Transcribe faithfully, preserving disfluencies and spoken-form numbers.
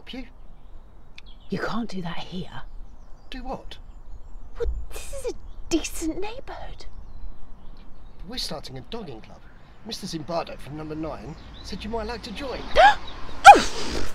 stop you? You can't do that here. Do what? Well, this is a decent neighbourhood. We're starting a dogging club. Mister Zimbardo from number nine said you might like to join. Oh!